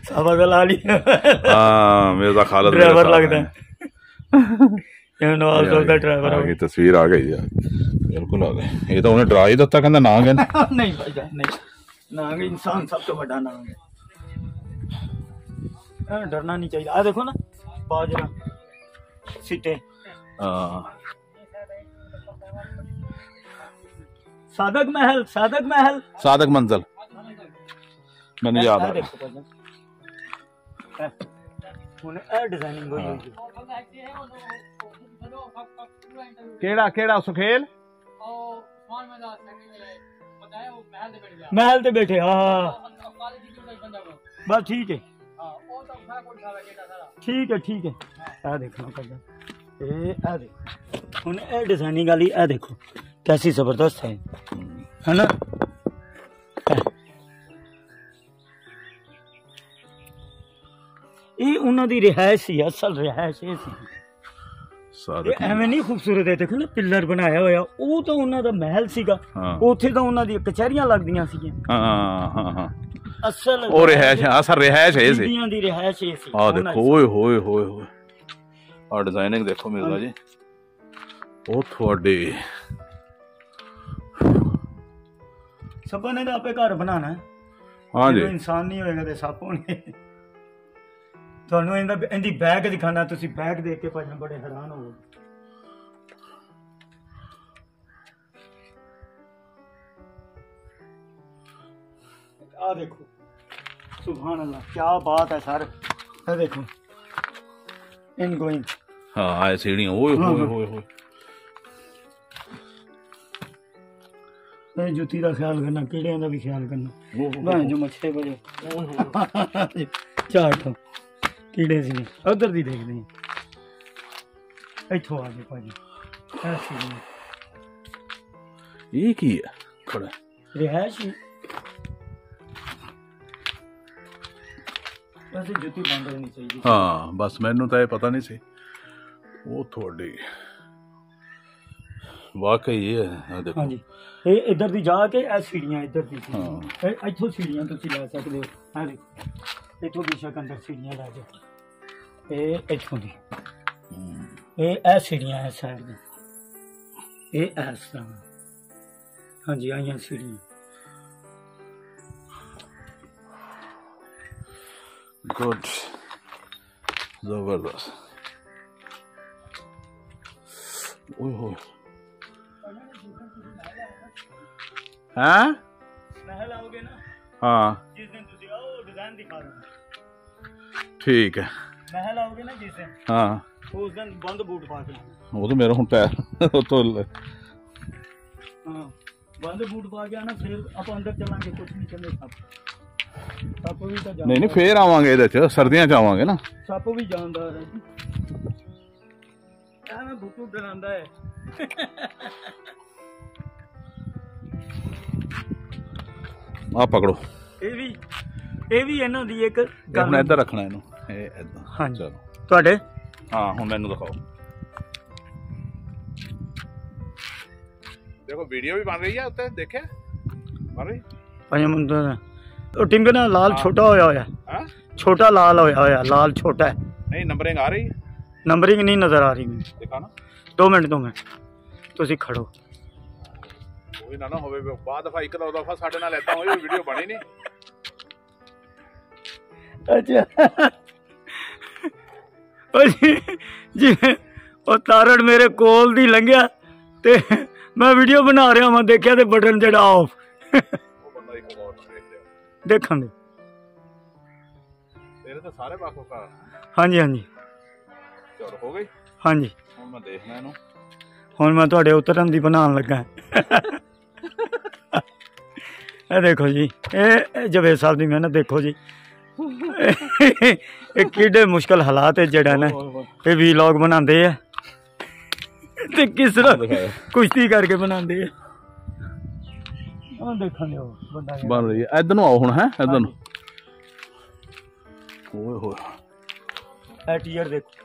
साबा दा ला लिया। हाँ मेरा खालिद ड्राइवर लगता है, नवाज शरीफ दा ड्राइवर आ गई, तस्वीर आ गई यार, बिल्कुल आ गई। ये तो उन्हें डरा ही दिता, कहंदा ना गए नहीं भाई नहीं, नांग इंसान सब तो बड़ा नांग है, डरना नहीं चाहिए। आ देखो ना बाजरा सीटे। सादक महल, सादक महल, सादक मंजिल मैंने याद आ गया। डिजाइनिंग हुई है केड़ा केड़ा सुखेल महल ते बैठे। हाँ बस ठीक है, ठीक है ठीक है। आ देखना पड़ेगा, ए देखो हुन ए डिजाइनिंग वाली, ए देखो कैसी जबरदस्त है ना। ये उन्हों की रिहायश ही असल रिहायश ये सी, एवं नहीं खूबसूरत है। देखो ना पिलर बनाया होया, वो तो उन्हों दा महल सीगा, उत्थे तो उन्हों दी कचहरियां लगदियां सीगियां। असल और रिहायश है, असल रिहायश है इसे, दी रिहायश है सी। आ देखो ओए होए होए होए, आ डिजाइनिंग देखो मिर्जा जी, ओ थोड़े सब ने आपे घर बनाना है। हाँ जी, इंसान नहीं होएगा तो सप होने। ਤੁਹਾਨੂੰ ਇਹਦੀ ਬੈਗ ਦਿਖਾਣਾ, ਤੁਸੀਂ ਬੈਗ ਦੇਖ ਕੇ ਭਾਵੇਂ ਬੜੇ ਹੈਰਾਨ ਹੋਵੋਗੇ। ਆ ਦੇਖੋ सुभान अल्लाह, क्या बात है सर। ये देखो इन गोइंग, हाँ आए सीढ़ियां, ओए होए होए होए। ये जुत्ती का ख्याल करना, कीड़ियां का भी ख्याल करना। भाई जो मच्छे बड़े चार ठो कीड़े सी, उधर दी देखते हैं, इथों आ गए भाजी। ऐसी ये की है खड़ा रिहायश वैसे जुत्ती बंद होनी चाहिए। हाँ बस मैनू तो ये पता नहीं सी, वो थोड़ी वाकई ये है। देखो हाँ जी, ये इधर दी जाके ए सीढ़ियां इधर दी, इथों सीढ़ियां तुसी ला सकदे हो। हां देखो इथों बेशक अंदर सीढ़ियां ला जाओ, ये इथों दी ये ए सीढ़ियां है साइड दी, ये इस तरह। हाँ जी आइयां सीढ़ियां, गुड जबरदस्त। ओए होए हाँ महल आओगे ना, हाँ जिस दिन तुसी आओ डिजाइन दिखा दूंगा। ठीक है, महल आओगे ना जिस दिन, हाँ उस दिन बंद बूट पा के, वो तो मेरा हूं पैर तो हाँ बंद बूट पा के आना, फिर आप अंदर चलांगे, कुछ नहीं चले। सप भी तो नहीं फिर आवांगे ਇਹਦੇ ਚ, ਸਰਦੀਆਂ ਚ ਆਵਾਂਗੇ ਨਾ। ਸੱਪ ਵੀ ਜਾਨਦਾਰ ਹੈ ਜੀ, ਐਵੇਂ ਬੁੱਟੂ ਡਰਾਂਦਾ ਹੈ। ਆ ਪਕੜੋ, ਇਹ ਵੀ ਇਹਨਾਂ ਦੀ ਇੱਕ ਗੱਲ, ਇੱਧਰ ਰੱਖਣਾ ਇਹਨੂੰ, ਇਹ ਇਦਾਂ। ਹਾਂ ਚਲੋ ਤੁਹਾਡੇ, ਹਾਂ ਹੁਣ ਮੈਨੂੰ ਦਿਖਾਓ। ਦੇਖੋ ਵੀਡੀਓ ਵੀ ਬਣ ਰਹੀ ਹੈ ਉੱਤੇ, ਦੇਖਿਆ ਬਣ ਰਹੀ ਭਾਈ ਮੁੰਡਾ ਉਹ ਟਿੰਗ ਨਾ ਲਾਲ ਛੋਟਾ ਹੋਇਆ ਹੋਇਆ, ਛੋਟਾ ਲਾਲ ਹੋਇਆ ਹੋਇਆ, ਲਾਲ ਛੋਟਾ ਹੈ। ਨਹੀਂ ਨੰਬਰਿੰਗ ਆ ਰਹੀ ਹੈ, ਨੰਬਰਿੰਗ ਨਹੀਂ ਨਜ਼ਰ ਆ ਰਹੀ ਮੈਨੂੰ। ਦਿਖਾ ਨਾ 2 ਮਿੰਟ ਤੁਸੀਂ ਖੜੋ। ਕੋਈ ਨਾ ਹੋਵੇ ਬਾਅਦ ਦਫਾ ਇੱਕ ਦੋ ਦਫਾ ਸਾਡੇ ਨਾਲ ਏਦਾਂ ਹੋਈ, ਵੀਡੀਓ ਬਣੀ ਨਹੀਂ। ਅੱਛਾ ਜਿਵੇਂ ਉਹ ਤਾਰੜ ਮੇਰੇ ਕੋਲ ਦੀ ਲੰਘਿਆ ਤੇ ਮੈਂ ਵੀਡੀਓ ਬਣਾ ਰਿਹਾ, ਮੈਂ ਦੇਖਿਆ ਤੇ ਬਟਨ ਜਿਹੜਾ ਆਫ ਦੇਖਾਂਗੇ। ਤੇਰੇ ਤਾਂ ਸਾਰੇ ਪਾਸੋਂ ਕਾ। ਹਾਂਜੀ ਹਾਂਜੀ ਚਲੋ ਹੋ ਗਈ। ਹਾਂਜੀ ਹੁਣ ਮੈਂ ਦੇਖਣਾ ਇਹਨੂੰ, ਹੁਣ ਮੈਂ ਤੁਹਾਡੇ ਉਤਰਨ ਦੀ ਬਣਾਉਣ ਲੱਗਾ। ਇਹ ਦੇਖੋ ਜੀ, ਇਹ ਜਵੇਦ ਸਾਹਿਬ ਦੀ ਮਿਹਨਤ ਦੇਖੋ ਜੀ। ਇਹ ਕਿਹੜੇ ਮੁਸ਼ਕਲ ਹਾਲਾਤ ਹੈ ਜਿਹੜਾ ਨਾ ਇਹ ਵੀਲੌਗ ਬਣਾਉਂਦੇ ਆ ਤੇ ਕਿਸ ਤਰ੍ਹਾਂ ਕੁਸ਼ਤੀ ਕਰਕੇ ਬਣਾਉਂਦੇ ਆ। ਦੇਖਣ ਦਿਓ ਬੰਦਾ ਬਣ ਰਹੀ ਹੈ। ਇੱਧਰ ਨੂੰ ਆਓ ਹੁਣ, ਹੈ ਇੱਧਰ ਨੂੰ। ਓਏ ਹੋਏ ਇਹ ਟੀਅਰ ਦੇਖੋ,